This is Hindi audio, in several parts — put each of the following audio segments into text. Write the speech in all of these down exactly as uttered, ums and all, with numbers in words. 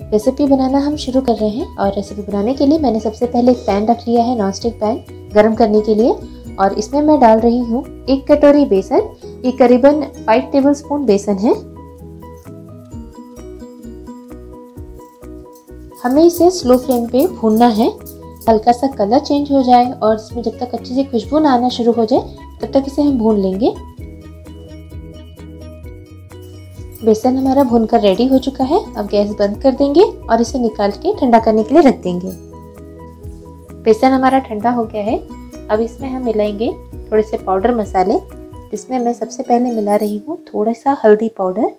रेसिपी बनाना हम शुरू कर रहे हैं और रेसिपी बनाने के लिए मैंने सबसे पहले एक पैन रख लिया है, नॉन स्टिक पैन गरम करने के लिए। और इसमें मैं डाल रही हूँ एक कटोरी बेसन। ये करीबन फाइव टेबलस्पून बेसन है। हमें इसे स्लो फ्लेम पे भूनना है, हल्का सा कलर चेंज हो जाए और इसमें जब तक अच्छी सी खुशबू ना आना शुरू हो जाए तब तक इसे हम भून लेंगे। बेसन हमारा भूनकर रेडी हो चुका है। अब गैस बंद कर देंगे और इसे निकाल के ठंडा करने के लिए रख देंगे। बेसन हमारा ठंडा हो गया है। अब इसमें हम मिलाएंगे थोड़े से पाउडर मसाले, जिसमें मैं सबसे पहले मिला रही हूँ थोड़ा सा हल्दी पाउडर।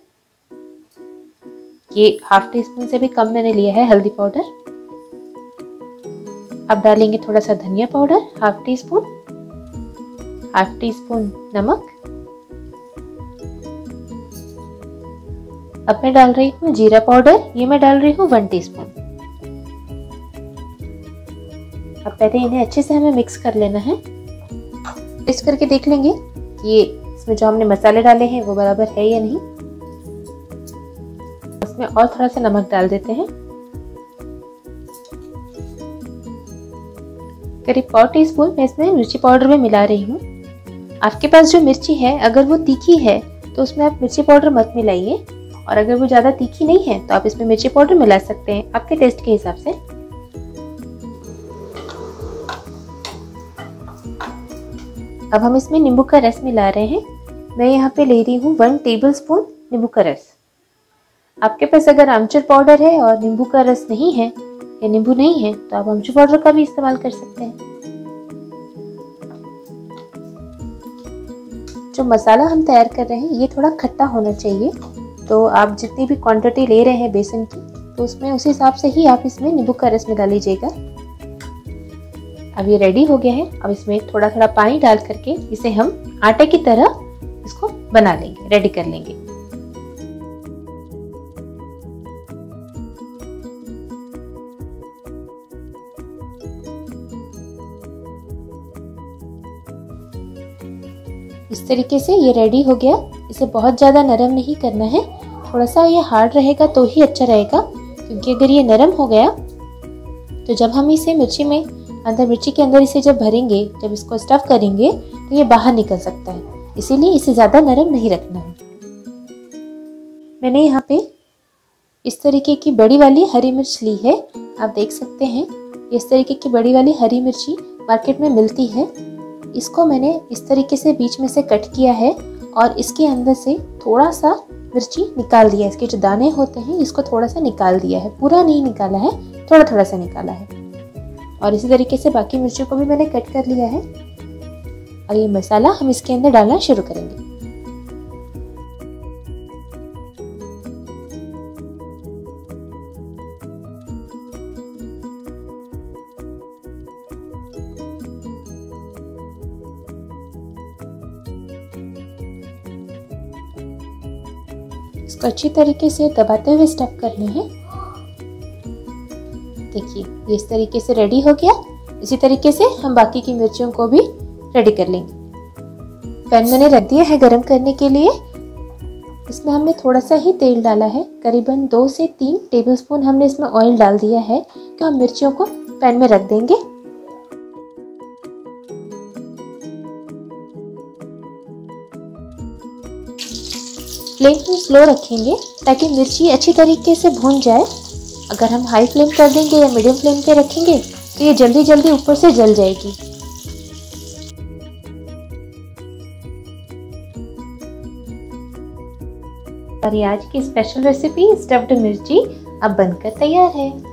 ये हाफ टी स्पून से भी कम मैंने लिया है हल्दी पाउडर। अब डालेंगे थोड़ा सा धनिया powder, half teaspoon, half teaspoon नमक। अब मैं डाल रही हूँ जीरा पाउडर, ये मैं डाल रही हूँ वन टीस्पून। अब पहले इन्हें अच्छे से हमें मिक्स कर लेना है। टेस्ट करके देख लेंगे कि ये इसमें जो हमने मसाले डाले हैं वो बराबर है या नहीं। इसमें और थोड़ा सा नमक डाल देते हैं, करीब पौ टी स्पून मैं इसमें मिर्ची पाउडर में मिला रही हूँ। आपके पास जो मिर्ची है अगर वो तीखी है तो उसमें आप मिर्ची पाउडर मत मिलाइए, और अगर वो ज़्यादा तीखी नहीं है तो आप इसमें मिर्ची पाउडर मिला सकते हैं आपके टेस्ट के हिसाब से। अब हम इसमें नींबू का रस मिला रहे हैं। मैं यहाँ पे ले रही हूँ वन टेबलस्पून नींबू का रस। आपके पास अगर आमचूर पाउडर है और नींबू का रस नहीं है या नींबू नहीं है तो आप आमचूर पाउडर का भी इस्तेमाल कर सकते हैं। जो मसाला हम तैयार कर रहे हैं ये थोड़ा खट्टा होना चाहिए, तो आप जितनी भी क्वांटिटी ले रहे हैं बेसन की तो उसमें उस हिसाब से ही आप इसमें नींबू का रस मिला लीजिएगा। अब ये रेडी हो गया है। अब इसमें थोड़ा थोड़ा पानी डाल करके इसे हम आटे की तरह इसको बना लेंगे, रेडी कर लेंगे। इस तरीके से ये रेडी हो गया। इसे बहुत ज़्यादा नरम नहीं करना है, थोड़ा सा ये हार्ड रहेगा तो ही अच्छा रहेगा, क्योंकि अगर ये नरम हो गया तो जब हम इसे मिर्ची में अंदर मिर्ची के अंदर इसे जब भरेंगे, जब इसको स्टफ करेंगे तो ये बाहर निकल सकता है। इसीलिए इसे ज़्यादा नरम नहीं रखना है। मैंने यहाँ पे इस तरीके की बड़ी वाली हरी मिर्च ली है। आप देख सकते हैं इस तरीके की बड़ी वाली हरी मिर्ची मार्केट में मिलती है। इसको मैंने इस तरीके से बीच में से कट किया है और इसके अंदर से थोड़ा सा मिर्ची निकाल दिया। इसके जो दाने होते हैं इसको थोड़ा सा निकाल दिया है, पूरा नहीं निकाला है, थोड़ा थोड़ा सा निकाला है। और इसी तरीके से बाकी मिर्चों को भी मैंने कट कर लिया है। और ये मसाला हम इसके अंदर डालना शुरू करेंगे। इसको अच्छी तरीके से दबाते हुए स्टफ करना है। देखिए ये इस तरीके से रेडी हो गया। इसी तरीके से हम बाकी की मिर्चियों को भी रेडी कर लेंगे। पैन मैंने रख दिया है गरम करने के लिए। इसमें हमने थोड़ा सा ही तेल डाला है, करीबन दो से तीन टेबलस्पून हमने इसमें ऑयल डाल दिया है। तो हम मिर्चियों को पैन में रख देंगे। फ्लेम को स्लो रखेंगे ताकि मिर्ची अच्छी तरीके से भून जाए। अगर हम हाई फ्लेम कर देंगे या मीडियम फ्लेम पे रखेंगे तो ये जल्दी जल्दी ऊपर से जल जाएगी। और ये आज की स्पेशल रेसिपी स्टफ्ड मिर्ची अब बनकर तैयार है।